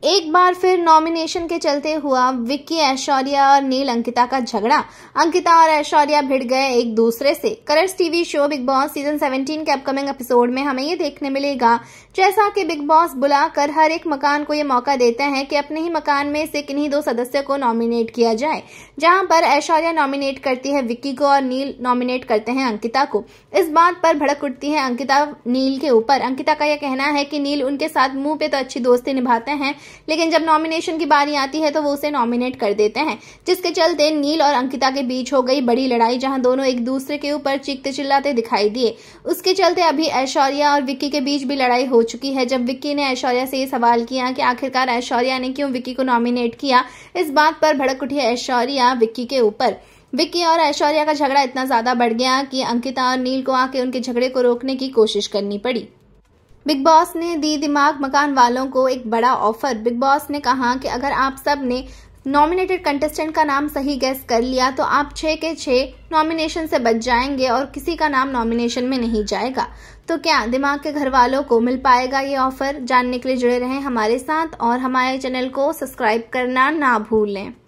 एक बार फिर नॉमिनेशन के चलते हुआ विक्की, ऐश्वर्या और नील अंकिता का झगड़ा। अंकिता और ऐश्वर्या भिड़ गए एक दूसरे से। Colors TV show Bigg Boss season 17 के अपकमिंग एपिसोड में हमें ये देखने मिलेगा, जैसा कि बिग बॉस बुलाकर हर एक मकान को ये मौका देते हैं कि अपने ही मकान में से किन्हीं 2 सदस्य को नॉमिनेट किया जाए। जहां पर ऐश्वर्या नॉमिनेट करती है विक्की को और नील नॉमिनेट करते हैं अंकिता को। इस बात पर भड़क उठती है अंकिता नील के ऊपर। अंकिता का यह कहना है कि नील उनके साथ मुंह पे तो अच्छी दोस्ती निभाते हैं, लेकिन जब नॉमिनेशन की बारी आती है तो वो उसे नॉमिनेट कर देते हैं, जिसके चलते नील और अंकिता के बीच हो गई बड़ी लड़ाई, जहां दोनों एक दूसरे के ऊपर चीखते चिल्लाते दिखाई दिए। उसके चलते अभी ऐश्वर्या और विक्की के बीच भी लड़ाई हो चुकी है। जब विक्की ने ऐश्वर्या से ये सवाल किया कि आखिरकार ऐश्वर्या ने क्यों विक्की को नॉमिनेट किया, इस बात पर भड़क उठी ऐश्वर्या विक्की के ऊपर। विक्की और ऐश्वर्या का झगड़ा इतना ज्यादा बढ़ गया कि अंकिता और नील को आके उनके झगड़े को रोकने की कोशिश करनी पड़ी। बिग बॉस ने दी दिमाग मकान वालों को एक बड़ा ऑफर। बिग बॉस ने कहा कि अगर आप सब ने नॉमिनेटेड कंटेस्टेंट का नाम सही गेस कर लिया तो आप 6 के 6 नॉमिनेशन से बच जाएंगे और किसी का नाम नॉमिनेशन में नहीं जाएगा। तो क्या दिमाग के घर वालों को मिल पाएगा ये ऑफर? जानने के लिए जुड़े रहें हमारे साथ और हमारे चैनल को सब्सक्राइब करना ना भूलें।